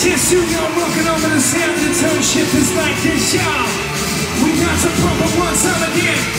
Just you know, rocking over the sound, the tone shift is like this, y'all. We got to pump it one time again.